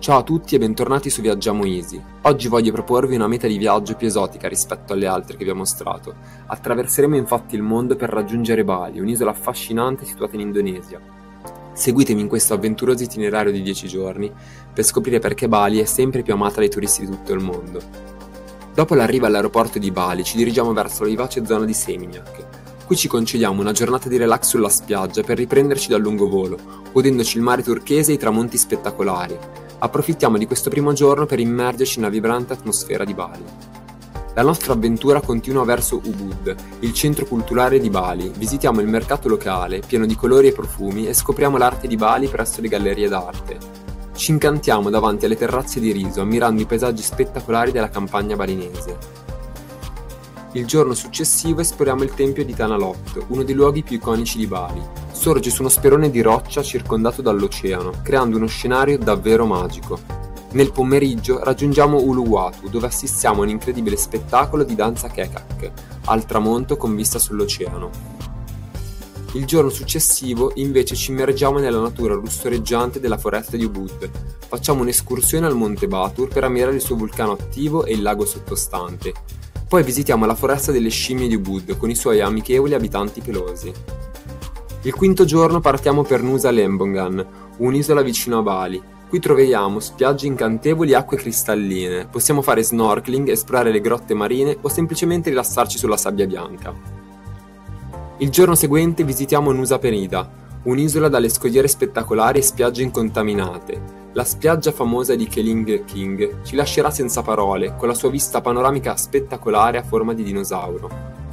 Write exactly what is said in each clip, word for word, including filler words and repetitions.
Ciao a tutti e bentornati su Viaggiamo Easy. Oggi voglio proporvi una meta di viaggio più esotica rispetto alle altre che vi ho mostrato. Attraverseremo infatti il mondo per raggiungere Bali, un'isola affascinante situata in Indonesia. Seguitemi in questo avventuroso itinerario di dieci giorni per scoprire perché Bali è sempre più amata dai turisti di tutto il mondo. Dopo l'arrivo all'aeroporto di Bali ci dirigiamo verso la vivace zona di Seminyak. Qui ci concediamo una giornata di relax sulla spiaggia per riprenderci dal lungo volo, godendoci il mare turchese e i tramonti spettacolari. Approfittiamo di questo primo giorno per immergerci nella vibrante atmosfera di Bali. La nostra avventura continua verso Ubud, il centro culturale di Bali. Visitiamo il mercato locale, pieno di colori e profumi, e scopriamo l'arte di Bali presso le gallerie d'arte. Ci incantiamo davanti alle terrazze di riso, ammirando i paesaggi spettacolari della campagna balinese. Il giorno successivo esploriamo il tempio di Tanah Lot, uno dei luoghi più iconici di Bali. Sorge su uno sperone di roccia circondato dall'oceano, creando uno scenario davvero magico. Nel pomeriggio raggiungiamo Uluwatu, dove assistiamo a un incredibile spettacolo di danza kekak, al tramonto con vista sull'oceano. Il giorno successivo invece ci immergiamo nella natura lussureggiante della foresta di Ubud. Facciamo un'escursione al Monte Batur per ammirare il suo vulcano attivo e il lago sottostante. Poi visitiamo la foresta delle scimmie di Ubud con i suoi amichevoli abitanti pelosi. Il quinto giorno partiamo per Nusa Lembongan, un'isola vicino a Bali. Qui troviamo spiagge incantevoli e acque cristalline. Possiamo fare snorkeling, esplorare le grotte marine o semplicemente rilassarci sulla sabbia bianca. Il giorno seguente visitiamo Nusa Penida, un'isola dalle scogliere spettacolari e spiagge incontaminate. La spiaggia famosa di Keling King ci lascerà senza parole, con la sua vista panoramica spettacolare a forma di dinosauro.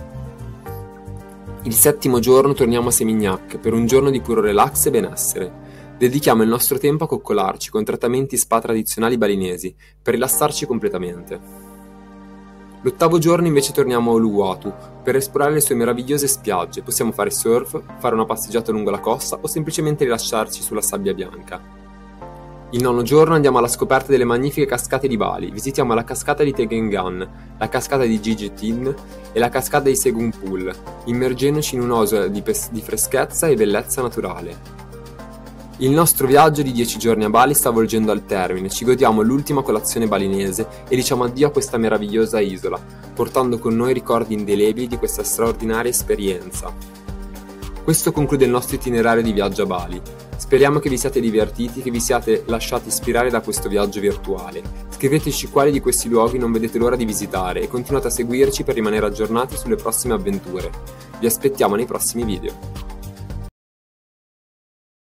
Il settimo giorno torniamo a Seminyak per un giorno di puro relax e benessere. Dedichiamo il nostro tempo a coccolarci con trattamenti spa tradizionali balinesi per rilassarci completamente. L'ottavo giorno invece torniamo a Uluwatu per esplorare le sue meravigliose spiagge. Possiamo fare surf, fare una passeggiata lungo la costa o semplicemente rilasciarci sulla sabbia bianca. Il nono giorno andiamo alla scoperta delle magnifiche cascate di Bali. Visitiamo la cascata di Tegengan, la cascata di Jijitin e la cascata di Segung Pool, immergendoci in un'oasi di, pes- di freschezza e bellezza naturale. Il nostro viaggio di dieci giorni a Bali sta volgendo al termine. Ci godiamo l'ultima colazione balinese e diciamo addio a questa meravigliosa isola, portando con noi ricordi indelebili di questa straordinaria esperienza. Questo conclude il nostro itinerario di viaggio a Bali. Speriamo che vi siate divertiti, che vi siate lasciati ispirare da questo viaggio virtuale. Scriveteci quali di questi luoghi non vedete l'ora di visitare e continuate a seguirci per rimanere aggiornati sulle prossime avventure. Vi aspettiamo nei prossimi video.